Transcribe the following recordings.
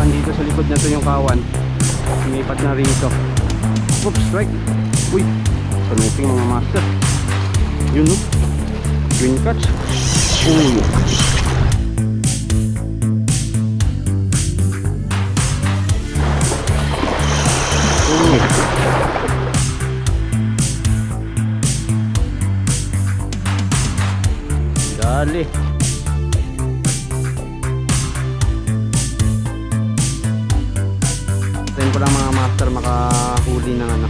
Dumaan dito sa likod na to yung kawan. Lumipat na rito. Oops, strike. Uy, sanuping mga master. Yun no, Goodcatch. Uy, dali. Tayo ko lang mga master makahuli ng ano.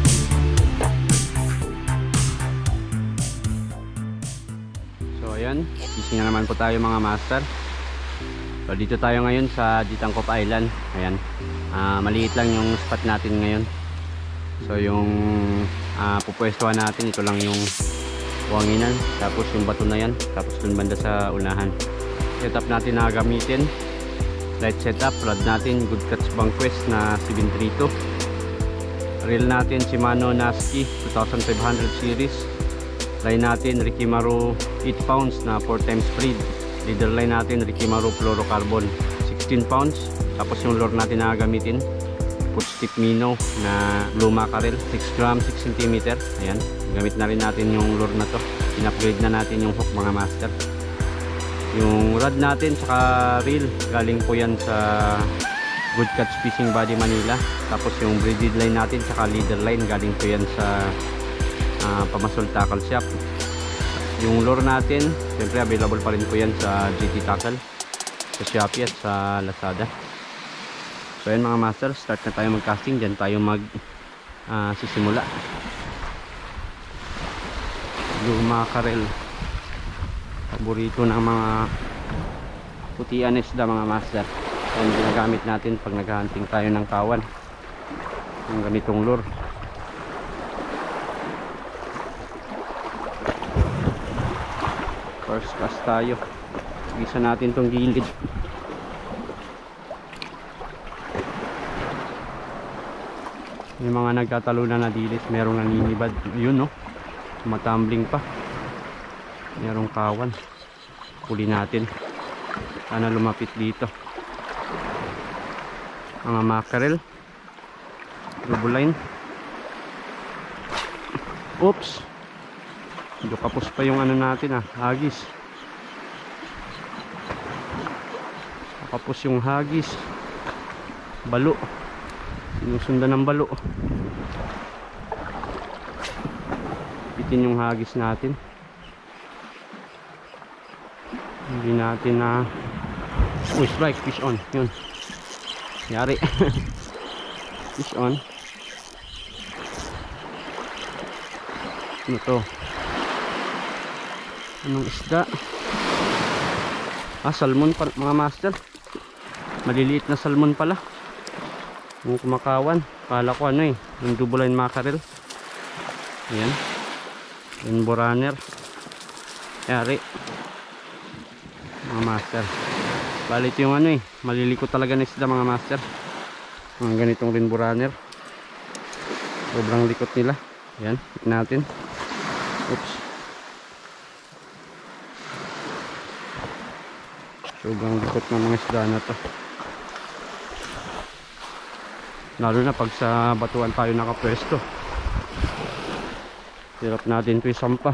So ayan, fishing na naman po tayo mga master. So dito tayo ngayon sa Ditangkop Island. Ayan, maliit lang yung spot natin ngayon. So yung pupwestuhan natin, ito lang yung buwanginan, tapos yung bato na yan, tapos dun banda sa unahan. Setup natin na gamitin, light setup, rod natin Goodcatch Vanquish na 732, reel natin Shimano Nasci 2500 series, line natin Rikimaru 8 pounds na 4x braid, leader line natin Rikimaru Fluro carbon 16 pounds, tapos yung lure natin na gamitin Footstep minnow na blue mackerel 6 grams 6 cm. Ayan, gamit na rin natin yung lure na to, in-upgrade na natin yung hook mga master. Yung rod natin saka reel galing po yan sa Goodcatch Fishing Body Manila, tapos yung braided line natin saka leader line galing po yan sa Pamasoul tackle shop. Yung lure natin siyempre available pa rin po yan sa GT Tackle, sa Shopee at sa Lazada. So ayan mga master, start na tayo mag-casting. Diyan tayo sisimula. Blue mackerel, paborito ng mga putian isda mga master. Ayan ginagamit natin pag naghahunting tayo ng kawan, yung ganitong lure. First cast tayo, gisa natin tong gilid. May mga nagtatalunan na dilis, merong naninibad. Yun no, tumatumbling pa. Merong kawan, huli natin. Sana lumapit dito. Mga mackerel, double line. Oops, medyo kapos pa yung ano natin hagis. Kapos yung hagis. Balo, sinusundan ng balo. Bitin yung hagis natin. Hindi natin uy, strike, fish on. Yun, yari. Fish on. Ano to? Anong isda? Salmon pa mga master. Maliliit na salmon pala yung kumakawan. Kala ko yung double line mackerel. Ayan, rainbow runner. Yari mga master. Balit yung maliliko talaga na isda mga master, mga ganitong rainbow runner. Sobrang likot nila. Ayan, hit natin. Oops, sobrang likot ng mga isda na to, lalo na pag sa batuan tayo nakapwesto. Hirap natin ito isampa.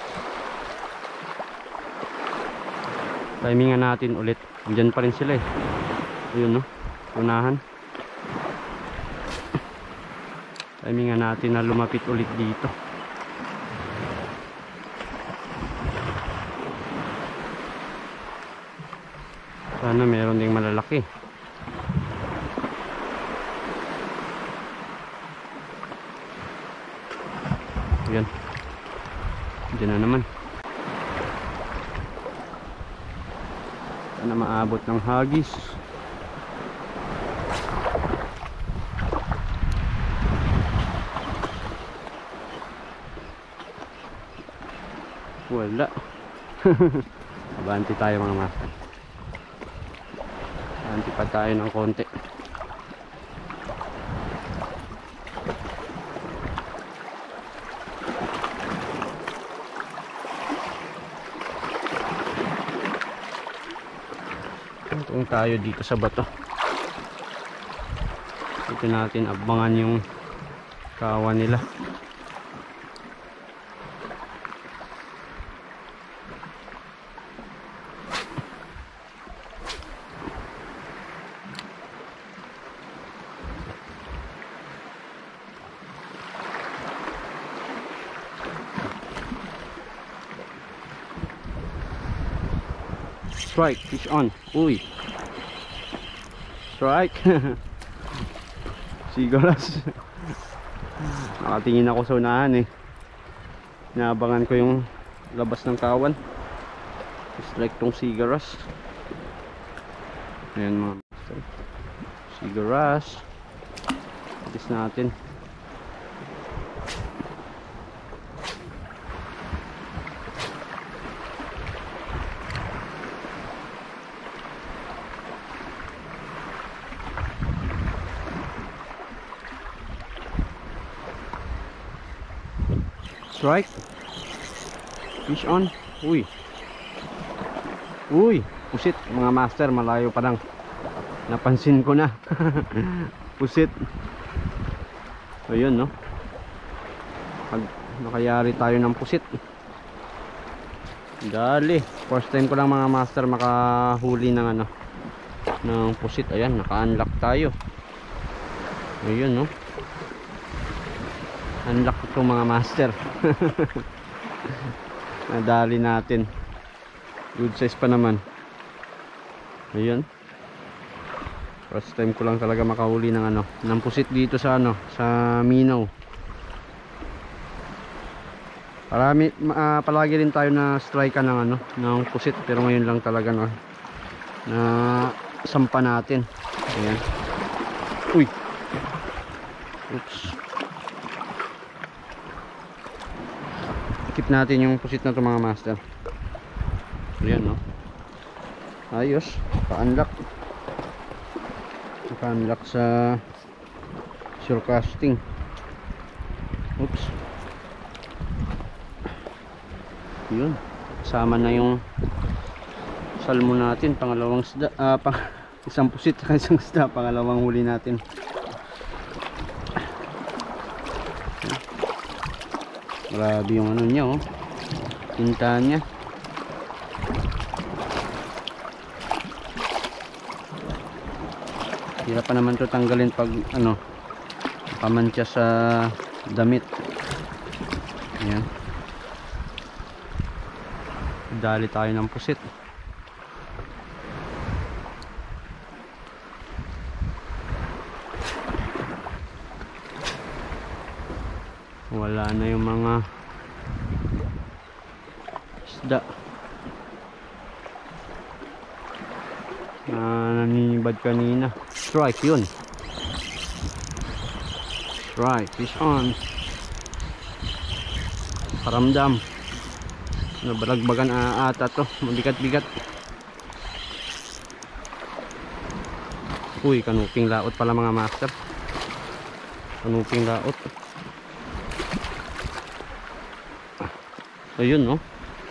Timingan natin ulit. Diyan pa rin sila ayun no, unahan. Timingan natin na lumapit ulit dito. Sana meron ding malalaki. Ayan, diyan na naman. Sana maabot ng hagis. Wala. Abanti tayo mga master. Abanti pa tayo ng konti. Tungtong tayo dito sa bato. Dito natin abangan yung kawan nila. Strike, fish on. Uy. Strike. Sigaras. Nakatingin ako sa unahan eh. Naabangan ko yung labas ng kawan. Strike tong sigaras. Ayan mga master. Sigaras. Atis natin. Strike. Fish on. Uy. Uy. Pusit mga master. Malayo pa lang. Napansin ko na. Pusit. So yun no. Nakayari tayo ng pusit. Dali. First time ko lang mga master makahuli ng ano, ng pusit. Ayan. Naka-unlock tayo. Ayun no. Unlock ito mga master. Nadali natin. Good size pa naman. Ayun. First time ko lang talaga makahuli ng ano, ng pusit dito sa ano, sa Minaw. Palagi rin tayo na strike ng ano, ng pusit, pero ngayon lang talaga no, na sampa natin. Ayan. Uy. Oops. Keep natin yung pusit na to mga master. Ayan no. Ayos. Pa-unlock. Pa-unlock sa surcasting. Oops. Yun. Kasama na yung salmon natin. Pangalawang isda. Isang pusit at isang isda. Pangalawang huli natin. Grabe yung ano niya oh. Tinta niya. Hirap pa naman to tanggalin pag ano, pamantya sa damit. Ayan. Dali tayo ng pusit. Wala na yung mga isda na naninibad kanina. Strike yun. Strike, fish on. Paramdam. Nabalagbagan ata to. Mabigat-bigat. Uy, kanuping laot pala mga master. Kanuping laot. Ayun no.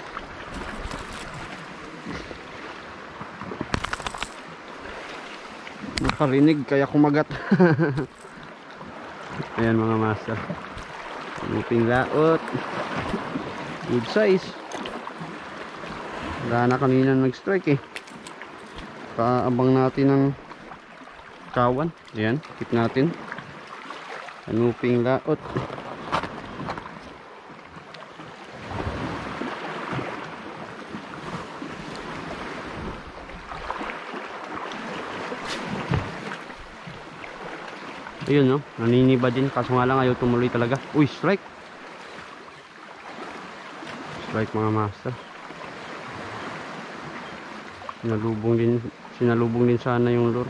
Nakarinig kaya kumagat. Ayan mga master. Kanuping laot. Good size. Wala na kanina nag-strike eh. Paabang natin ng kawan. Ayan, keep natin. Kanuping laot. Ayun no, naniniba din. Kaso nga lang ayaw tumuloy talaga. Uy, strike. Strike mga master. Sinalubong din sana yung lure.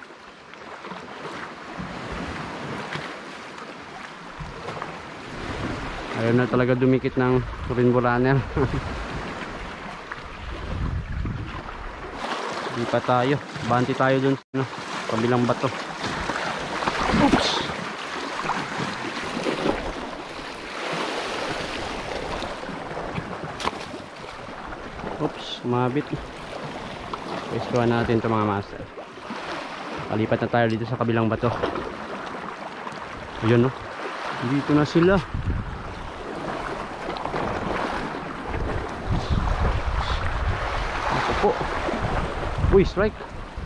Ayaw na talaga dumikit ng rainbow runner. Di pa tayo. Banti tayo dun sa no, kabilang bato. Oops. Oops, umabit. Pwestuhan natin ito mga master. Palipat na tayo dito sa kabilang bato. Ayan, no? Dito na sila. Ito po. Uy, strike.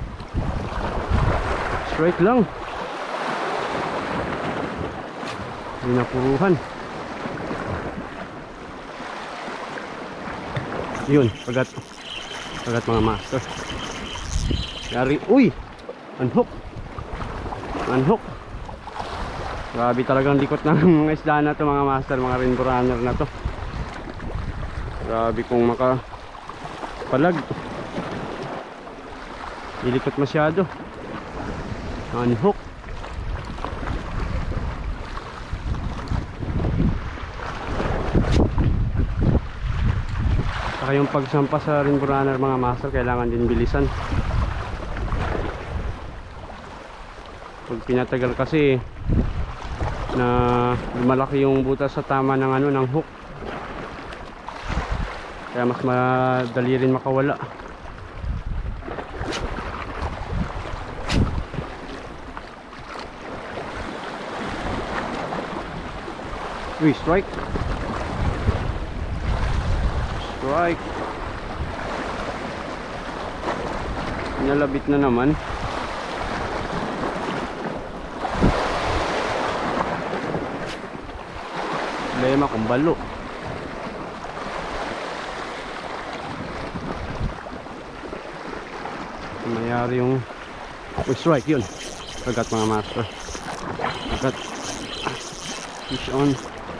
Strike lang. Pinapuruhan. Yun, pagat mga master. Yari, uy! Unhook. Unhook. Grabe talagang likot ng mga isda na to mga master, mga rainbow runner na to. Grabe kung makapalag. Ilikot masyado. Unhook. Saka yung pagsampa sa rainbow runner mga master, kailangan din bilisan. Pag pinatagal kasi na malaki yung butas sa tama ng ng hook, kaya mas madali rin makawala. Uy, strike. Strike. Nalabit na naman. Problema kung balo. Mayari yung strike yun. Agad mga master. Agad. Fish on.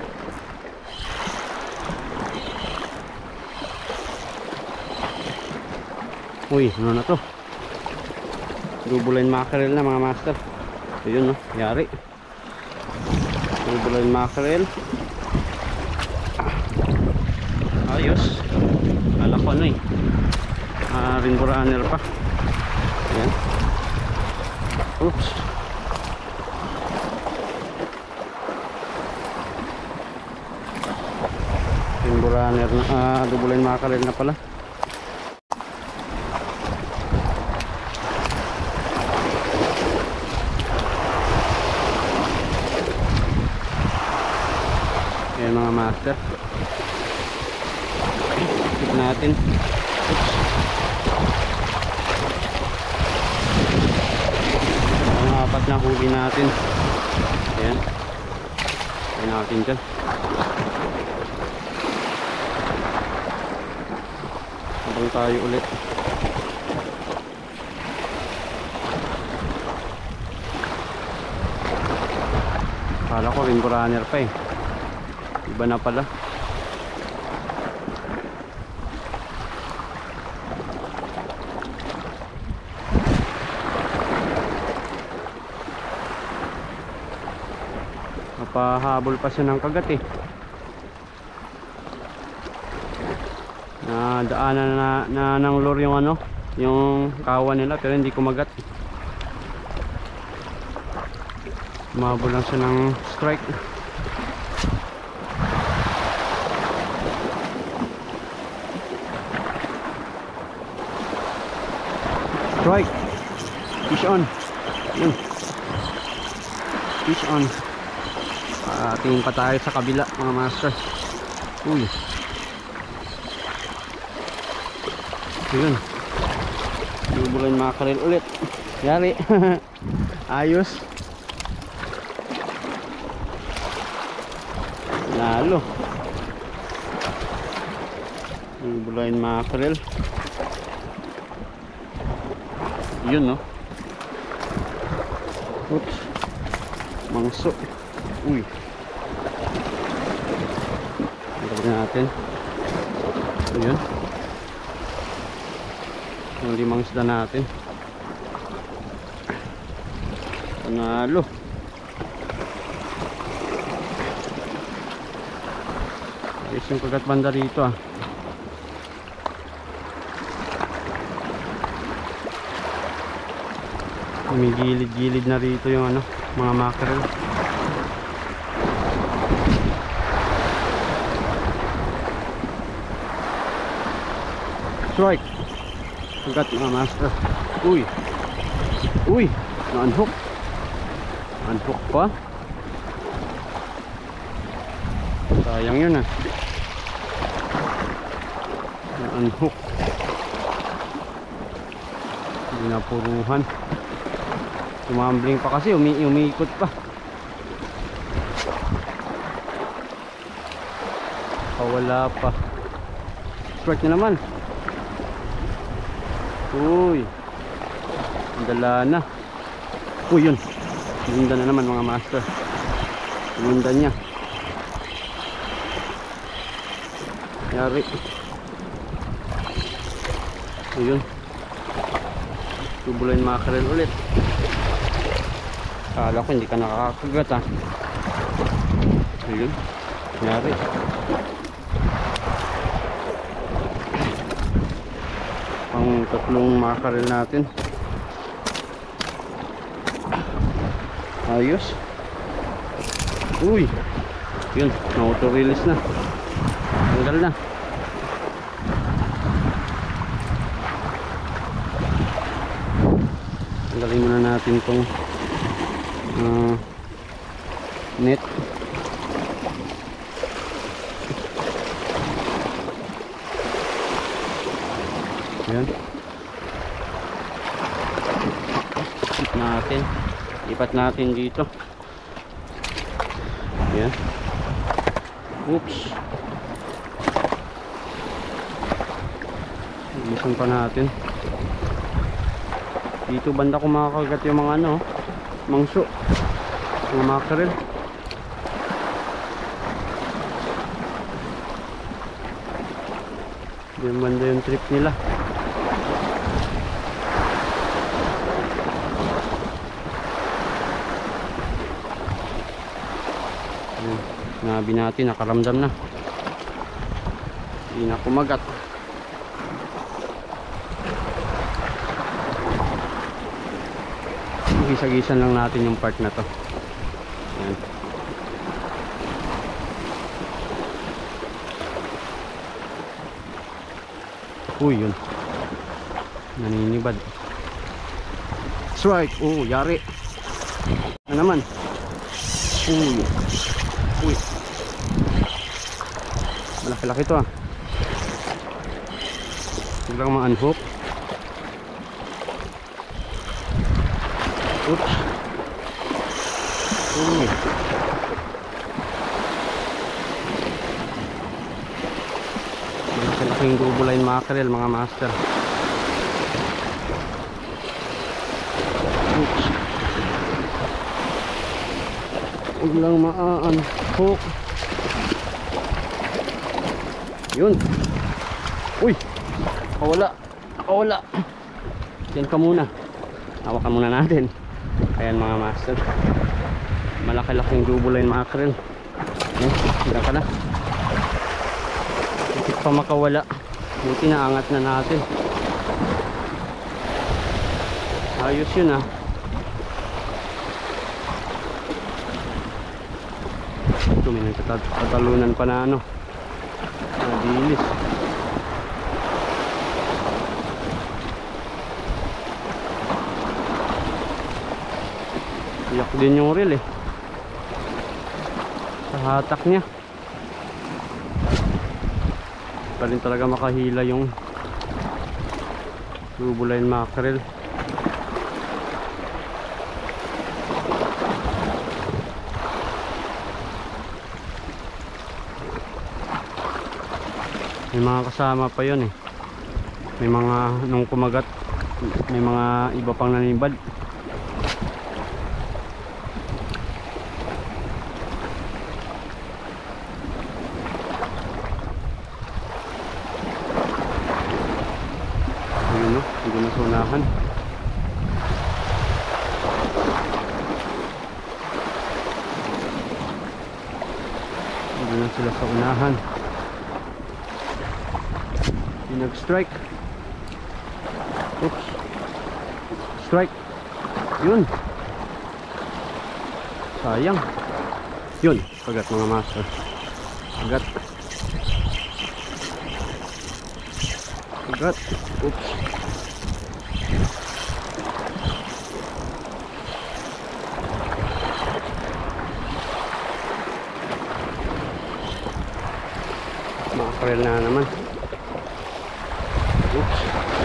Uy, ano na to? Double line mackerel na mga master. Ayun, no? Yari. Double line mackerel. Ayos. Kala ko ano eh, rainbow runner pa. Ayan. Oops. Rainbow runner na, double line mackerel na pala. Ayan mga master, ikot natin. Oops. Ang apat na huli natin. Ayan, ayan natin dyan. Habang tayo ulit. Kala ko rainbow runner pa eh, iba na pala. Napahabol pa siya ng kagat eh. Daanan na ng lure yung yung kawan nila, pero hindi kumagat. Mahabol lang siya ng strike. Strike. Fish on. Yun. Fish on. Tingin pa tayo sa kabila mga master. Uy. Yun. Double line mackerel ulit. Yari. Ayos. Lalo. Double line mackerel. Yun, no? Oops. Mangso. Uy. Tignan natin. Ayun. Yung limang isda natin. Panalo. Ayos yung kagat banda rito ah. May gilid-gilid na rito yung mga mackerel. Strike. Kagat mga master. Uy. Uy, na-unhook. Unhook pa. Sayang yun ah. Na-unhook. Hindi napuruhan. Tumambling pa kasi, umiikot pa. Wala pa. Strike na naman. Uy, dala na. Uy, yun. Gunda na naman mga master. Gunda niya. Yari. Ayun. Double line mackerel ulit. Kala ko hindi ka nakakagat ah. Ayun. Yari. Ang tatlong mackerel natin. Ayos. Uy. Yun, na-auto-release na. Tanggal na. Tanggalin muna natin tong net. Yan. Ipat natin dito. Yan. Oops. Ibisan pa natin. Dito banda ko makakagat yung mga ano, mangso, mga mackerel. Yan banda yung trip nila. Nabi natin, nakaramdam na. Hindi na kumagat. Gisa-gisan lang natin yung part na to. Yan. Uy, yun. Naninibad. Strike. Oh, yari. Ano naman? Uy. Uy. Malaki-laki to ah. Huwag lang ma-unhook. Oops. Uy. Malaki-laking double line mackerel mga master. Oops. Huwag lang ma-unhook. Yun. Uy. Nakawala. Nakawala. Diyan ka muna. Hawakan muna natin. Ayan mga master. Malaki-laking double line mackerel. Ayan. Hanggang ka na. Hindi pa makawala. Buti na angat na natin. Ayos yun ah. Ito may nagtatalunan pa na ano. Madilis. Iyak din yung reel eh. Sa hatak niya. Pa rin talaga makahila yung double line mackerel. May mga kasama pa yun eh. May mga nung kumagat, may mga iba pang nanibad. Ayun no, hindi na sunahan. Hindi na sila sa unahan. Nag-strike. Oops. Strike. Yun. Sayang. Yun. Pagat mga master. Pagat. Pagat. Oops. mackerel na naman. Oops.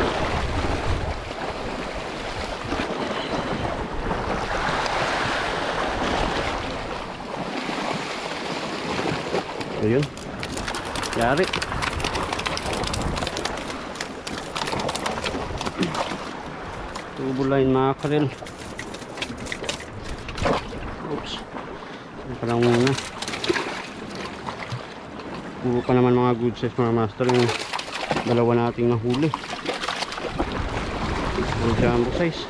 Ayun. Yari. Double line mackerel. Oops. Ito pa lang muna. Puro pa naman mga good size mga master yung dalawa nating nahuli. Ang jumbo size.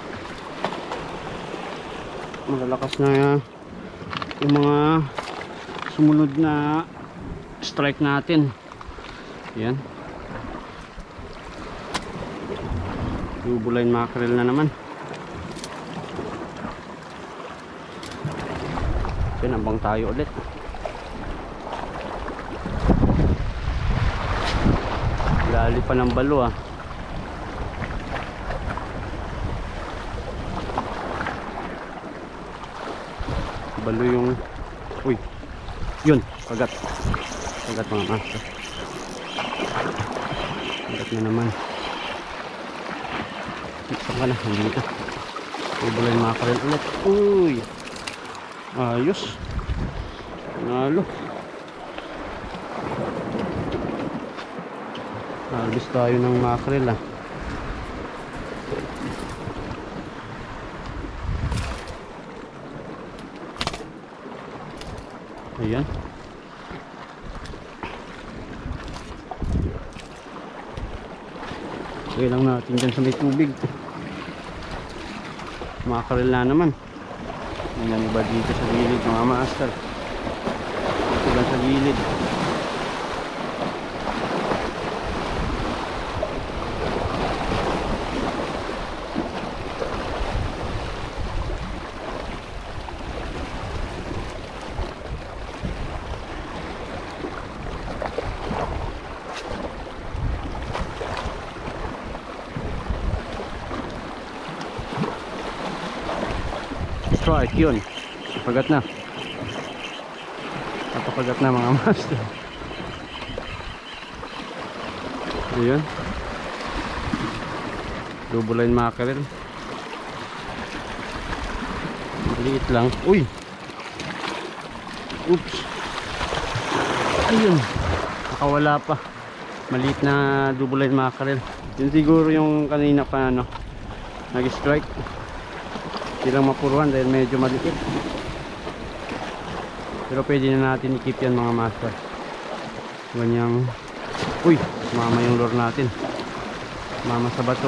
Malalakas na yung mga sumunod na strike natin. Yan. Double line mackerel na naman. Pinabang tayo ulit. Lali pa ng balo ah. Balo yung uy. Yun, kagat. Kagat mga master. Kagat na naman. Saan ka na? Hindi ka. Double line mackerel ulit. Uy. Ayos. Nalo. Harvest tayo ng mackerel ah. Ayan. Lagay lang natin dyan sa may tubig. Mackerel na naman. Ayan, iba dito sa gilid mga master. Ito lang sa gilid. Strike yun. Pagat na. Napapagat na mga master. Ayun. Double line mackerel. Maliit lang. Uy. Oops. Ayun. Nakawala pa. Maliit na double line mackerel. Yun siguro yung kanina pa ano. Nag-strike. Hindi lang mapuruan dahil medyo maliit. Pero pwede na natin i-keep yan mga master. Ganyang. Uy, mama yung lure natin. Mama sa bato.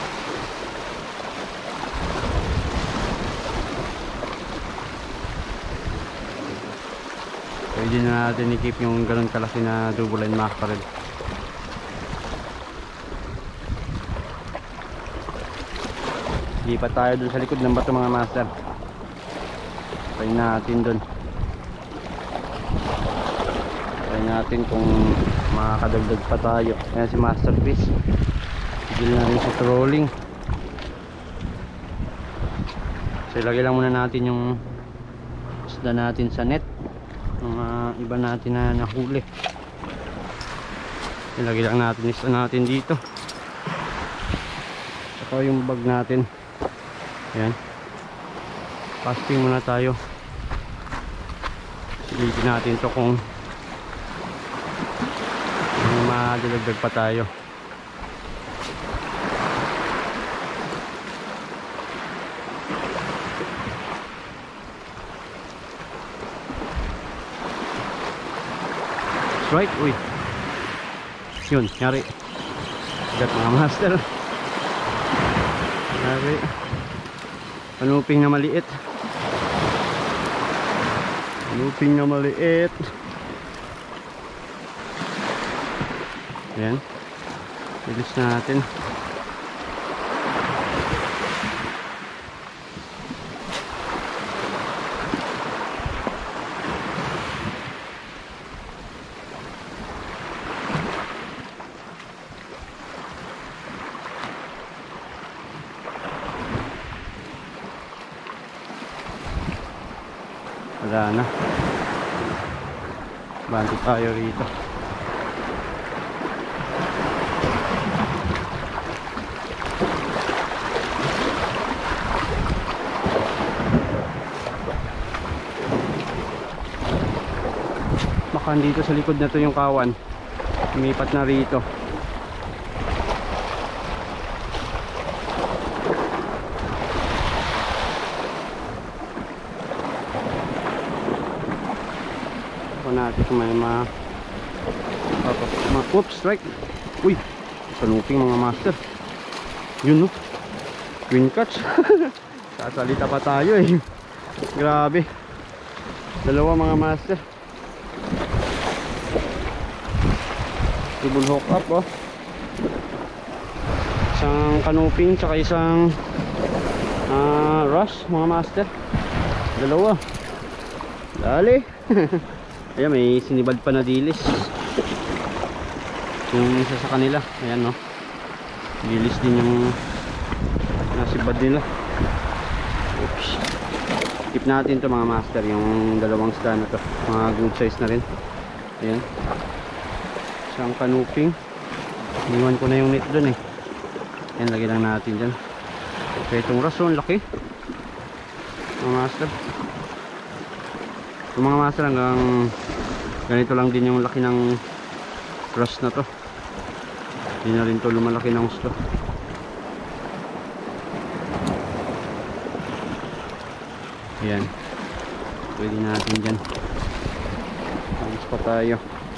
Pwede na natin i-keep yung ganun kalaki na double line mackerel. Lipat tayo dun sa likod ng bato mga master. Try natin dun. Try natin kung makakadagdag pa tayo. Ayan si masterpiece. Sigil na rin sa trolling. So ilagay lang muna natin yung isda natin sa net. Mga iba natin na nahuli. Ilagay lang natin isda natin dito. Saka yung bag natin. Ayan. Casting muna tayo. Silipin natin to kung madalagdag pa tayo. Right? Uy. Yun, nyari. Gat mga master. Nyari. Panuping na maliit. Panuping na maliit. Ayan. Bilis natin. Wala na. Banti tayo rito. Baka dito sa likod na to yung kawan. Lumipat na rito. Ako natin kung may oops, strike. Uy, sanuping mga master. Yun no, Goodcatch. Sasalita pa tayo eh. Grabe. Dalawa mga master. Double hook up oh. Isang kanuping tsaka isang rush mga master. Dalawa. Dali. Ayan, may sinibad pa na dilis. Yung isa sa kanila. Ayan no, dilis din yung nasibad nila. Oops. Keep natin to mga master, yung dalawang stand na to. Mga good size na rin. Ayan, isang kanuping. Iniwan ko na yung net dun eh. Ayan, lagyan lang natin dyan. Okay, itong rason, laki mga master. Yung mga master hanggang ganito lang din yung laki ng grass na to. Hindi na rin to lumalaki ng gusto. Ayan, pwede natin dyan. Alis pa tayo.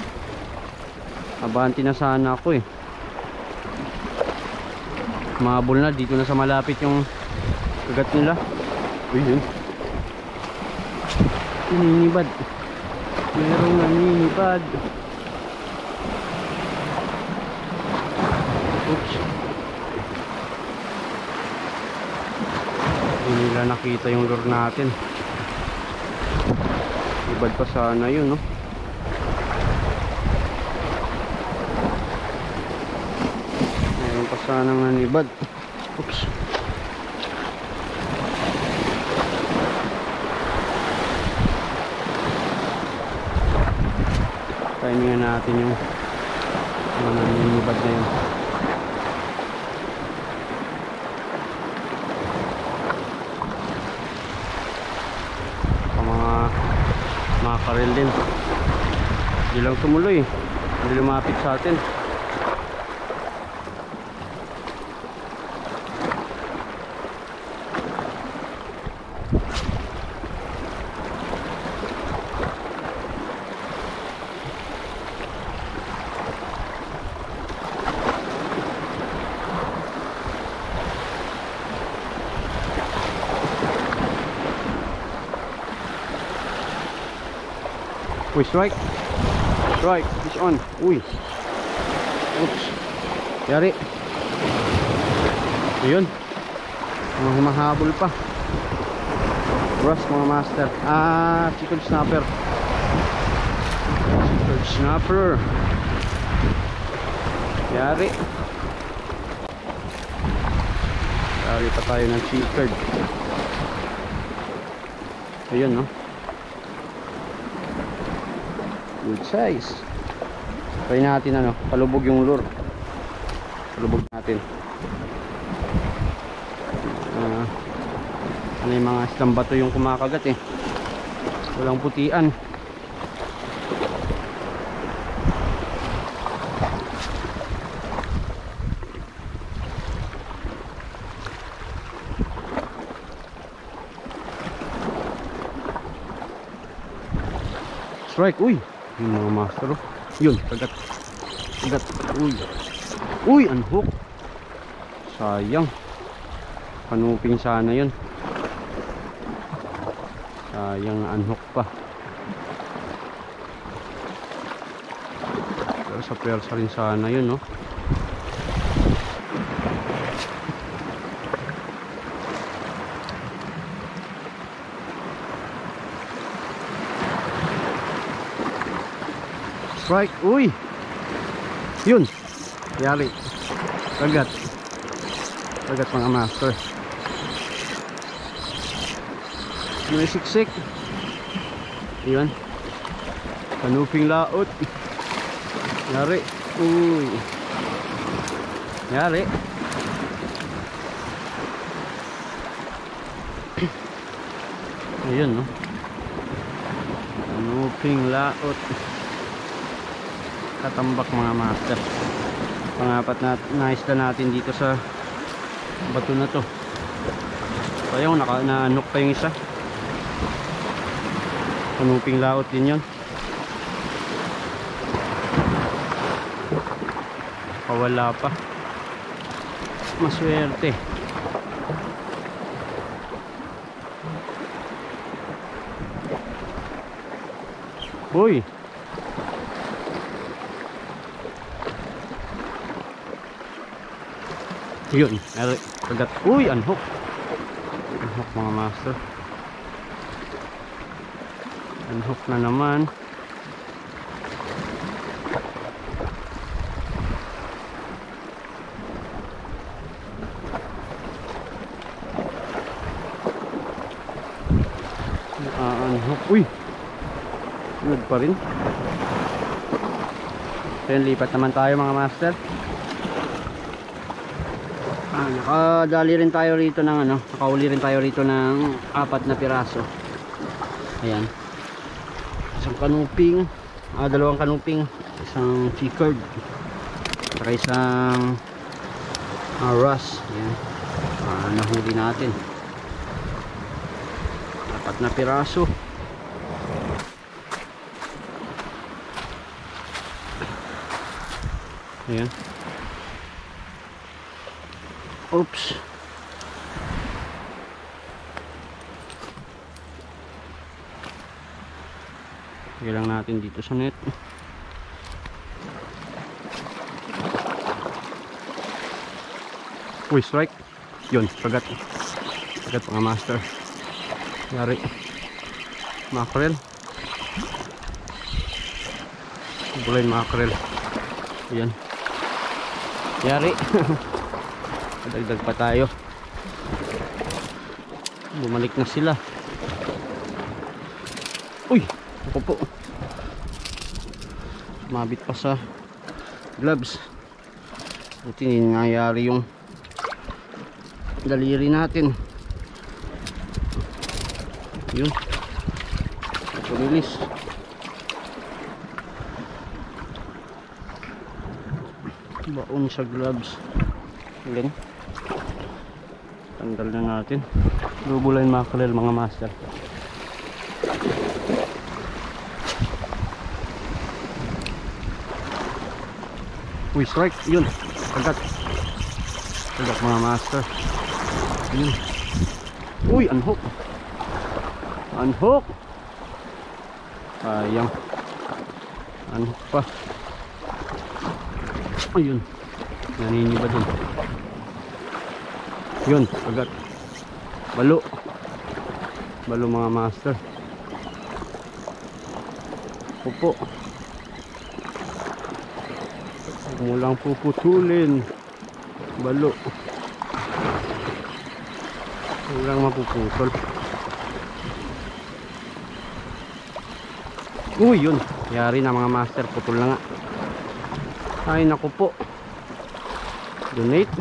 Abanti na sana ako eh. Mabul na dito na sa malapit yung kagat nila. Uy, yun, naninibad. Merong naninibad. Oops. Hindi nila nakita yung lure natin. Ibad pa sana yun no. Meron pa sanang nanibad. Oops. Timingan natin yung nanibad na yun. Makarel din. Hindi lang tumuloy, hindi lumapit sa atin. Uy, strike. Strike, fish on. Uy. Oops. Yari. Ayun. Mga humahabol pa. Ross mga master. Chicken snapper. Chicken snapper. Yari. Yari pa tayo ng chicken. Ayun no. Good size. Try natin ano, palubog yung lure. Palubog natin. Ano yung mga islambato yung kumakagat eh. Walang putian. Strike, uy. Yung mga master oh. Yun, kagat. Kagat, uy. Uy, unhook. Sayang. Kanuping sana yun. Sayang na unhook pa. Pero sa persa rin sana yun no. Strike, uy. Yun. Yari. Kagat. Kagat mga master. May siksik. Yun. Kanuping laot. Yari. Uy. Yari. Ayun, no? Kanuping laot. Katambak mga master. Pangapat na isda natin dito sa bato na to. So ayun, na-unhook pa yung isa. Kanuping laot din yun. Wala pa. Maswerte. Uy. Yun, agad. Uy, unhook. Unhook mga master. Unhook na naman. Unhook. Uy. Good pa rin. So yun, lipat naman tayo mga master. Nakadali rin tayo rito ng nakauli rin tayo rito ng 4 na piraso. Ayan. Isang kanuping, 2 kanuping, isang chicard, saka isang ras. Ayan. Nahuli natin 4 na piraso. Ayan. Oops. Sige lang natin dito sa net. Uy, strike. Yun, pagat. Pagat mga master. Yari. Mackerel. Bulayin mackerel. Ayan. Yari. Dagdag pa tayo. Bumalik na sila. Uy, ako po. Mabit pa sa gloves. Buti hindi nangyayari yung daliri natin. Yun. Pumilis. Baon sa gloves. Ayan. Tandal na natin. Double line mackerel mga master. Uy, strike. Yun. Pagat. Pagat mga master. Yun. Uy, unhook. Unhook. Ayang. Unhook pa. Ayun. Naniniba dun. Yun, pagat. Balo. Balo mga master. Pupo. Huwag mo lang puputulin. Balo. Huwag lang mapuputol. Uy, yun. Yari na mga master. Putol na nga. Ay, naku po. Donate.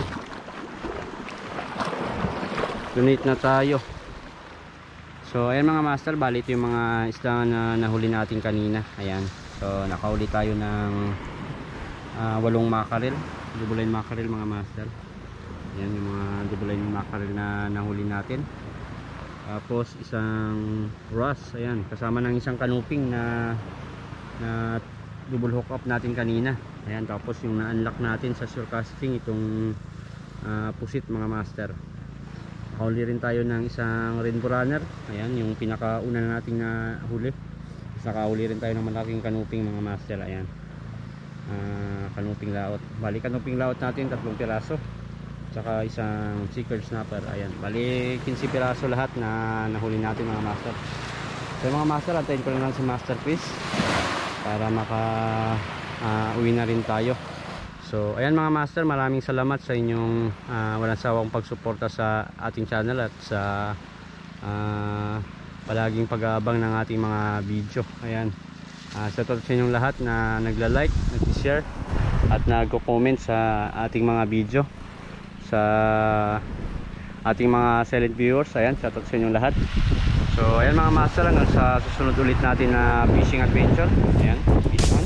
Donate na tayo. So ayan mga master, bali ito yung mga isda na nahuli natin kanina. Ayan. So nakauli tayo ng 8 mackerel, double line mackerel mga master. Ayan yung mga double line mackerel na nahuli natin. Tapos isang ras, ayan, kasama ng isang kanuping na double hook up natin kanina. Ayan, tapos yung na-unlock natin sa surcasting itong pusit mga master. Huli rin tayo ng isang rainbow runner. Ayan, yung pinakauna na nating nahuli. Nakahuli rin tayo ng malaking kanuping mga master. Ayan, kanuping laot. Bali kanuping laot natin 3 piraso. Tsaka isang chicker snapper. Ayan, bali 15 piraso lahat na nahuli natin mga master. So mga master, antayin ko lang si master fish para uwi na rin tayo. So ayan mga master, maraming salamat sa inyong walang sawang pagsuporta sa ating channel at sa palaging pag-aabang ng ating mga video. Ayan, sa sa inyong lahat na nagla-like, nag-share at nag-comment sa ating mga video, sa ating mga silent viewers. Ayan, sa sa inyong lahat. So So ayan mga master, hanggang sa susunod ulit natin na fishing adventure. Ayan, peace out.